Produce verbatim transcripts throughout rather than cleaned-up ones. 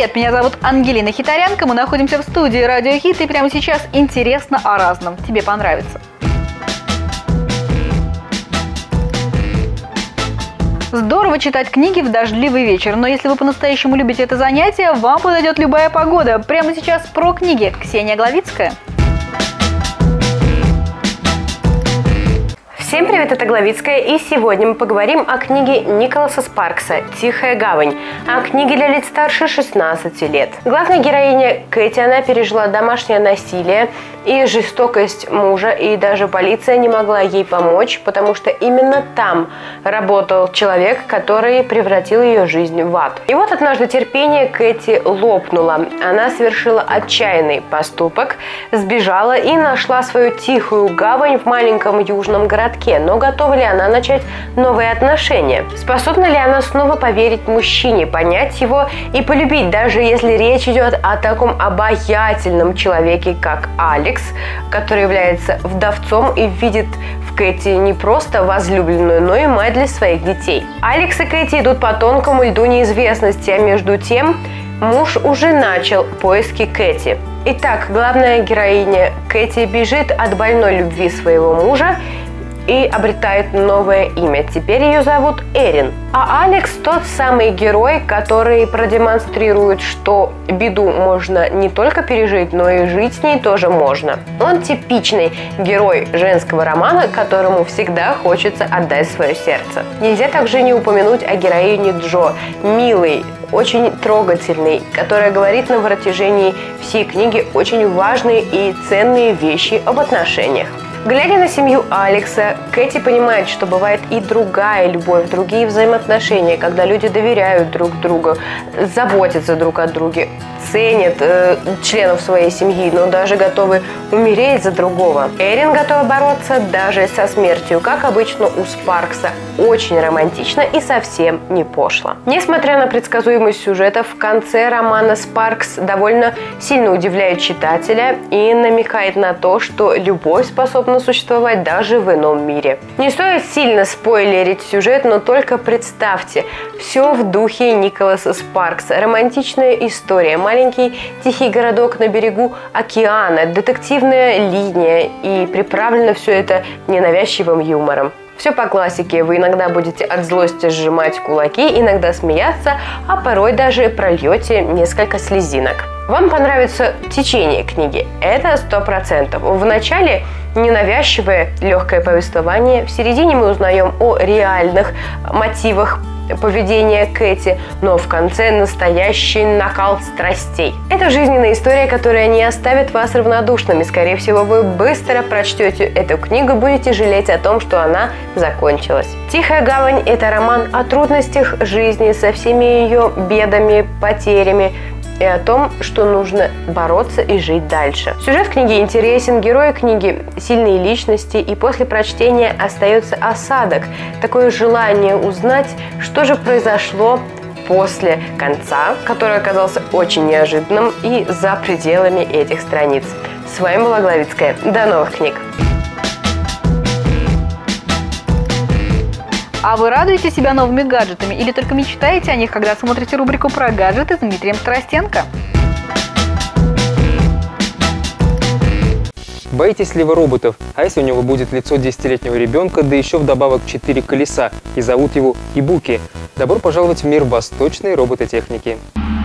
Привет, меня зовут Ангелина Хитарянка, мы находимся в студии Радио Хит, и прямо сейчас интересно о разном. Тебе понравится. Здорово читать книги в дождливый вечер, но если вы по-настоящему любите это занятие, вам подойдет любая погода. Прямо сейчас про книги. Ксения Главицкая. Всем привет, это Главицкая, и сегодня мы поговорим о книге Николаса Спаркса «Тихая гавань», о книге для лиц старше шестнадцати лет. Главная героиня Кэти, она пережила домашнее насилие и жестокость мужа, и даже полиция не могла ей помочь, потому что именно там работал человек, который превратил ее жизнь в ад. И вот однажды терпение Кэти лопнуло. Она совершила отчаянный поступок, сбежала и нашла свою тихую гавань в маленьком южном городке. Но готова ли она начать новые отношения? Способна ли она снова поверить мужчине, понять его и полюбить, даже если речь идет о таком обаятельном человеке, как Алекс, который является вдовцом и видит в Кэти не просто возлюбленную, но и мать для своих детей. Алекс и Кэти идут по тонкому льду неизвестности, а между тем муж уже начал поиски Кэти. Итак, главная героиня Кэти бежит от больной любви своего мужа и обретает новое имя. Теперь ее зовут Эрин. А Алекс тот самый герой, который продемонстрирует, что беду можно не только пережить, но и жить с ней тоже можно. Он типичный герой женского романа, которому всегда хочется отдать свое сердце. Нельзя также не упомянуть о героине Джо, милой, очень трогательный, которая говорит на протяжении всей книги очень важные и ценные вещи об отношениях. Глядя на семью Алекса, Кэти понимает, что бывает и другая любовь, другие взаимоотношения, когда люди доверяют друг другу, заботятся друг о друге, ценят э, членов своей семьи, но даже готовы умереть за другого. Эрин готова бороться даже со смертью, как обычно у Спаркса. Очень романтично и совсем не пошло. Несмотря на предсказуемость сюжета, в конце романа Спаркс довольно сильно удивляет читателя и намекает на то, что любовь способна существовать даже в ином мире. Не стоит сильно спойлерить сюжет, но только представьте, все в духе Николаса Спаркса. Романтичная история, маленький тихий городок на берегу океана, детективная линия, и приправлено все это ненавязчивым юмором. Все по классике. Вы иногда будете от злости сжимать кулаки, иногда смеяться, а порой даже прольете несколько слезинок. Вам понравится течение книги. Это сто процентов. В начале ненавязчивое легкое повествование. В середине мы узнаем о реальных мотивах поведения Кэти, но в конце настоящий накал страстей. Это жизненная история, которая не оставит вас равнодушными. Скорее всего, вы быстро прочтете эту книгу, будете жалеть о том, что она закончилась. «Тихая гавань» – это роман о трудностях жизни со всеми ее бедами, потерями, и о том, что нужно бороться и жить дальше. Сюжет книги интересен, герои книги – сильные личности, и после прочтения остается осадок, такое желание узнать, что же произошло после конца, который оказался очень неожиданным и за пределами этих страниц. С вами была Главицкая. До новых книг! А вы радуете себя новыми гаджетами или только мечтаете о них, когда смотрите рубрику про гаджеты с Дмитрием Страстенко? Боитесь ли вы роботов? А если у него будет лицо десятилетнего ребенка, да еще вдобавок четыре колеса, и зовут его Ибуки? Добро пожаловать в мир восточной робототехники.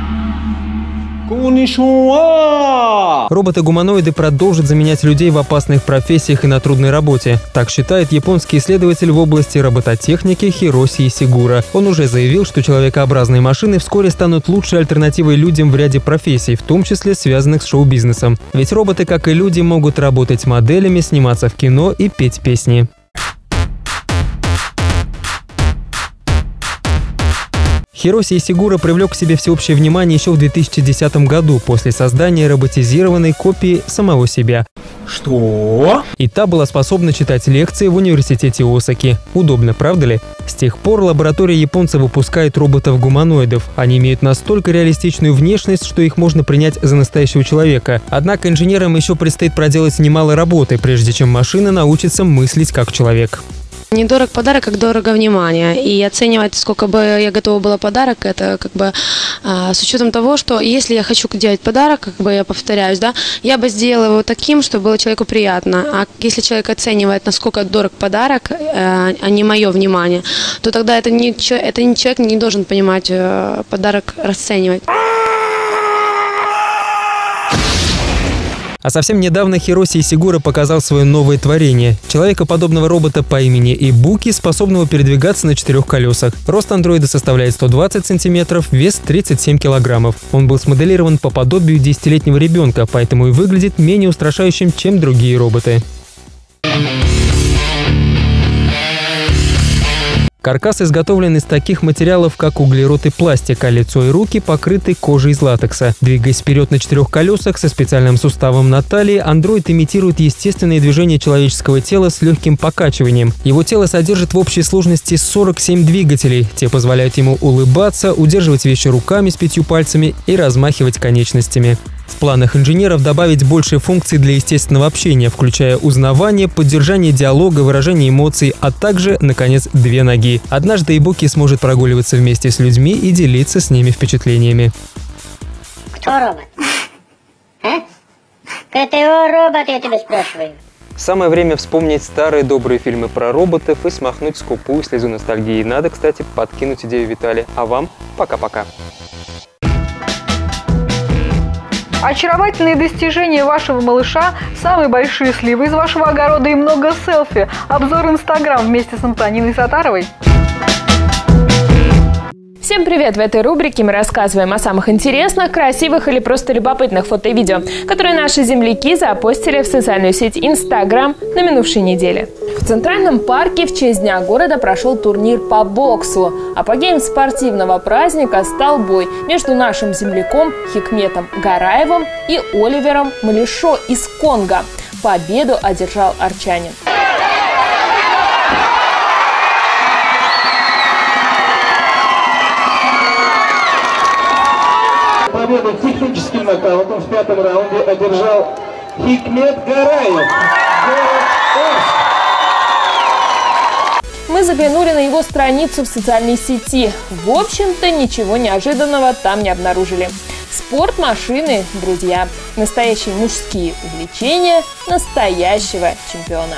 Роботы-гуманоиды продолжат заменять людей в опасных профессиях и на трудной работе. Так считает японский исследователь в области робототехники Хироси Исигура. Он уже заявил, что человекообразные машины вскоре станут лучшей альтернативой людям в ряде профессий, в том числе связанных с шоу-бизнесом. Ведь роботы, как и люди, могут работать моделями, сниматься в кино и петь песни. Хироси Исигура привлек к себе всеобщее внимание еще в две тысячи десятом году после создания роботизированной копии самого себя. Что? И та была способна читать лекции в университете Осаки. Удобно, правда ли? С тех пор лаборатория японцев выпускает роботов-гуманоидов. Они имеют настолько реалистичную внешность, что их можно принять за настоящего человека. Однако инженерам еще предстоит проделать немало работы, прежде чем машина научится мыслить как человек. Недорог подарок, как дорого внимание. И оценивать, сколько бы я готова была подарок, это как бы а, с учетом того, что если я хочу делать подарок, как бы я повторяюсь, да, я бы сделала его таким, чтобы было человеку приятно. А если человек оценивает, насколько дорог подарок, а, а не мое внимание, то тогда это не, это не человек не должен понимать подарок расценивать. А совсем недавно Хироси Исигура показал свое новое творение – человекоподобного робота по имени Ибуки, способного передвигаться на четырех колесах. Рост андроида составляет сто двадцать сантиметров, вес тридцать семь килограммов. Он был смоделирован по подобию десятилетнего ребенка, поэтому и выглядит менее устрашающим, чем другие роботы. Каркас изготовлен из таких материалов, как углерод и пластик, а лицо и руки покрыты кожей из латекса. Двигаясь вперед на четырех колесах со специальным суставом на талии, андроид имитирует естественные движения человеческого тела с легким покачиванием. Его тело содержит в общей сложности сорок семь двигателей. Те позволяют ему улыбаться, удерживать вещи руками с пятью пальцами и размахивать конечностями. В планах инженеров добавить больше функций для естественного общения, включая узнавание, поддержание диалога, выражение эмоций, а также, наконец, две ноги. Однажды Ибуки сможет прогуливаться вместе с людьми и делиться с ними впечатлениями. Кто робот? А? Это его робот, я тебя спрашиваю. Самое время вспомнить старые добрые фильмы про роботов и смахнуть скупую слезу ностальгии. Надо, кстати, подкинуть идею Виталия. А вам пока-пока. Очаровательные достижения вашего малыша, самые большие сливы из вашего огорода и много селфи. Обзор Инстаграм вместе с Антониной Сатаровой. Всем привет! В этой рубрике мы рассказываем о самых интересных, красивых или просто любопытных фото и видео, которые наши земляки запостили в социальную сеть Инстаграм на минувшей неделе. В Центральном парке в честь Дня города прошел турнир по боксу. Апогеем спортивного праздника стал бой между нашим земляком Хикметом Гараевым и Оливером Малишо из Конго. Победу одержал арчанин. Победу техническим нокаутом в пятом раунде одержал Хикмет Гараев. Мы заглянули на его страницу в социальной сети. В общем-то, ничего неожиданного там не обнаружили. Спорт, машины, друзья. Настоящие мужские увлечения настоящего чемпиона.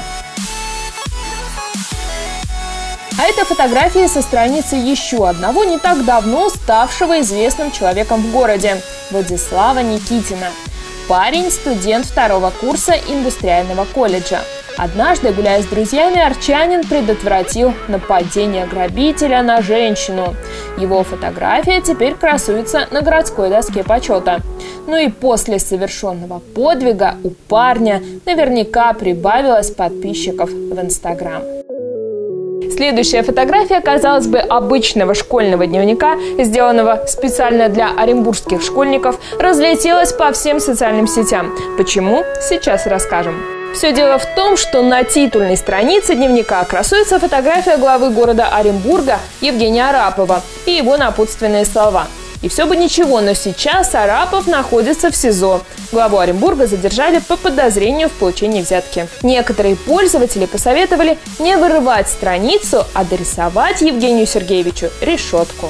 А это фотографии со страницы еще одного не так давно ставшего известным человеком в городе – Владислава Никитина. Парень – студент второго курса индустриального колледжа. Однажды, гуляя с друзьями, арчанин предотвратил нападение грабителя на женщину. Его фотография теперь красуется на городской доске почета. Ну и после совершенного подвига у парня наверняка прибавилось подписчиков в Инстаграм. Следующая фотография, казалось бы, обычного школьного дневника, сделанного специально для оренбургских школьников, разлетелась по всем социальным сетям. Почему? Сейчас расскажем. Все дело в том, что на титульной странице дневника красуется фотография главы города Оренбурга Евгения Арапова и его напутственные слова. И все бы ничего, но сейчас Арапов находится в СИЗО. Главу Оренбурга задержали по подозрению в получении взятки. Некоторые пользователи посоветовали не вырывать страницу, а дорисовать Евгению Сергеевичу решетку.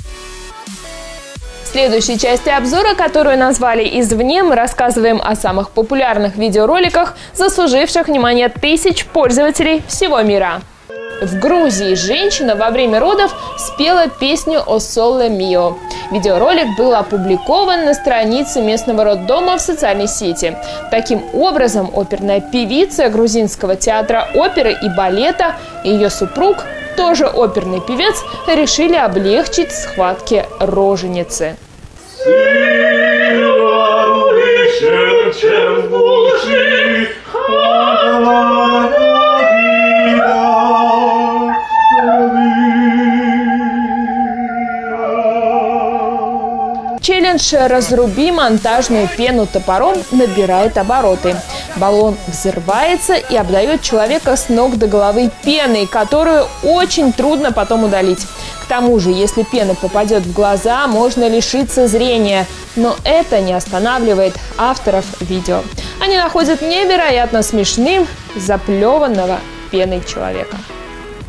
В следующей части обзора, которую назвали «Извне», мы рассказываем о самых популярных видеороликах, заслуживших внимание тысяч пользователей всего мира. В Грузии женщина во время родов спела песню «О Соле Мио». Видеоролик был опубликован на странице местного роддома в социальной сети. Таким образом, оперная певица грузинского театра оперы и балета и ее супруг, тоже оперный певец, решили облегчить схватки роженицы. Челлендж «Разруби монтажную пену топором» набирает обороты. Баллон взрывается и обдает человека с ног до головы пеной, которую очень трудно потом удалить. К тому же, если пена попадет в глаза, можно лишиться зрения. Но это не останавливает авторов видео. Они находят невероятно смешным заплеванного пеной человека.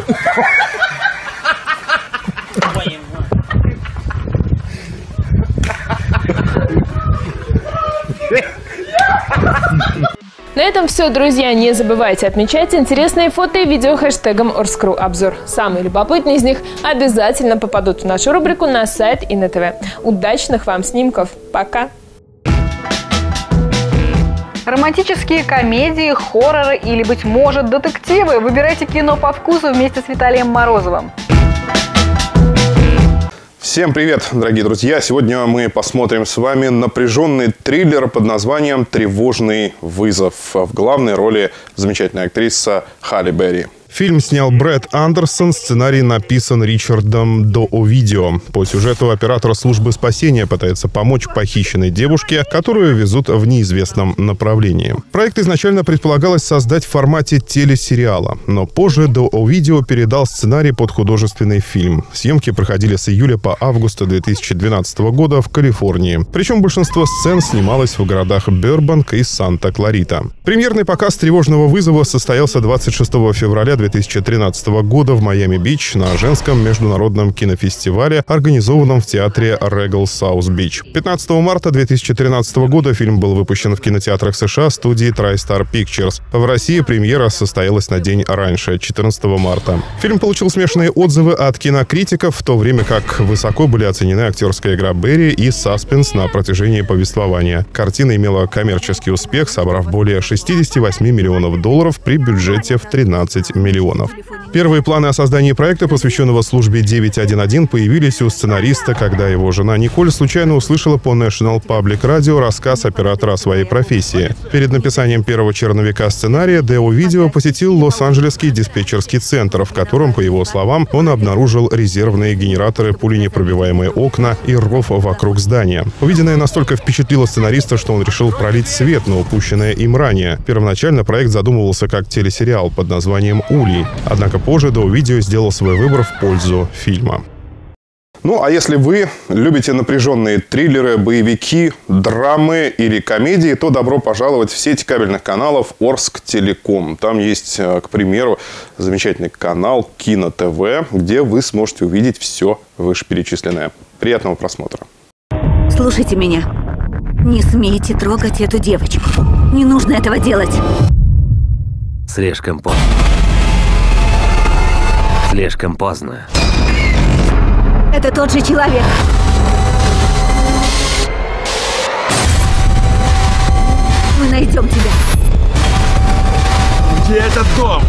На этом все, друзья. Не забывайте отмечать интересные фото и видео хэштегом Орскру-обзор. Самые любопытные из них обязательно попадут в нашу рубрику на сайт и на ТВ. Удачных вам снимков. Пока! Романтические комедии, хорроры или, быть может, детективы? Выбирайте кино по вкусу вместе с Виталием Морозовым. Всем привет, дорогие друзья! Сегодня мы посмотрим с вами напряженный триллер под названием «Тревожный вызов». В главной роли замечательная актриса Халли Берри. Фильм снял Брэд Андерсон, сценарий написан Ричардом До'Овидио. По сюжету оператор службы спасения пытается помочь похищенной девушке, которую везут в неизвестном направлении. Проект изначально предполагалось создать в формате телесериала, но позже До'Овидио передал сценарий под художественный фильм. Съемки проходили с июля по август две тысячи двенадцатого года в Калифорнии. Причем большинство сцен снималось в городах Бербанк и Санта-Кларита. Премьерный показ «Тревожного вызова» состоялся двадцать шестого февраля две тысячи тринадцатого года в Майами-Бич на женском международном кинофестивале, организованном в театре Regal South Beach. пятнадцатого марта две тысячи тринадцатого года фильм был выпущен в кинотеатрах США студии TriStar Pictures. В России премьера состоялась на день раньше, четырнадцатого марта. Фильм получил смешанные отзывы от кинокритиков, в то время как высоко были оценены актерская игра Берри и саспенс на протяжении повествования. Картина имела коммерческий успех, собрав более шестидесяти восьми миллионов долларов при бюджете в тринадцать миллионов. Первые планы о создании проекта, посвященного службе девять один один, появились у сценариста, когда его жена Николь случайно услышала по National Public Radio рассказ оператора о своей профессии. Перед написанием первого черновика сценария До'Овидио посетил Лос-Анджелесский диспетчерский центр, в котором, по его словам, он обнаружил резервные генераторы, пуленепробиваемые окна и ров вокруг здания. Увиденное настолько впечатлило сценариста, что он решил пролить свет на упущенное им ранее. Первоначально проект задумывался как телесериал под названием «Улей». Однако позже До'Овидио сделал свой выбор в пользу фильма. Ну, а если вы любите напряженные триллеры, боевики, драмы или комедии, то добро пожаловать в сеть кабельных каналов Орсктелеком. Там есть, к примеру, замечательный канал Кино ТВ, где вы сможете увидеть все вышеперечисленное. Приятного просмотра. Слушайте меня. Не смейте трогать эту девочку. Не нужно этого делать. Слишком поздно. Слишком поздно. Это тот же человек. Мы найдем тебя. Где этот дом?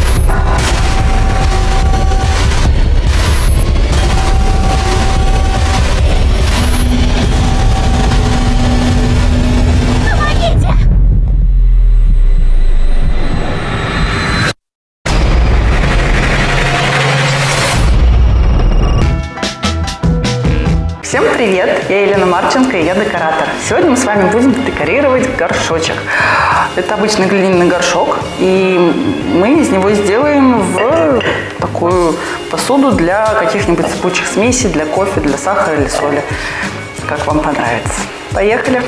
Всем привет! Я Елена Марченко, и я декоратор. Сегодня мы с вами будем декорировать горшочек. Это обычный глиняный горшок, и мы из него сделаем в такую посуду для каких-нибудь сыпучих смесей, для кофе, для сахара или соли. Как вам понравится. Поехали!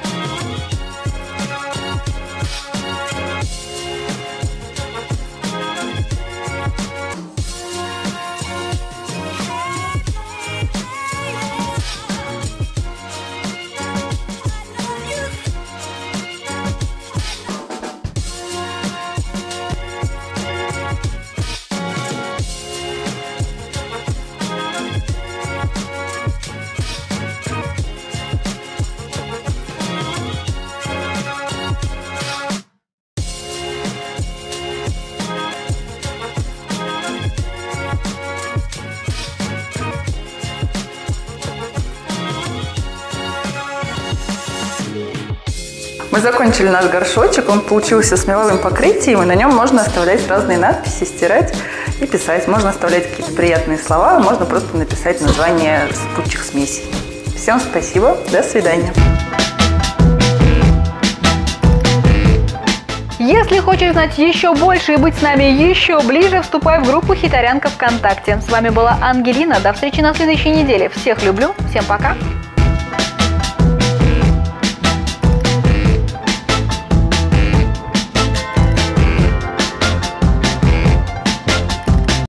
Мы закончили наш горшочек, он получился с меловым покрытием, и на нем можно оставлять разные надписи, стирать и писать. Можно оставлять какие-то приятные слова, можно просто написать название сыпучих смесей. Всем спасибо, до свидания. Если хочешь знать еще больше и быть с нами еще ближе, вступай в группу «Хиторянка ВКонтакте». С вами была Ангелина. До встречи на следующей неделе. Всех люблю. Всем пока.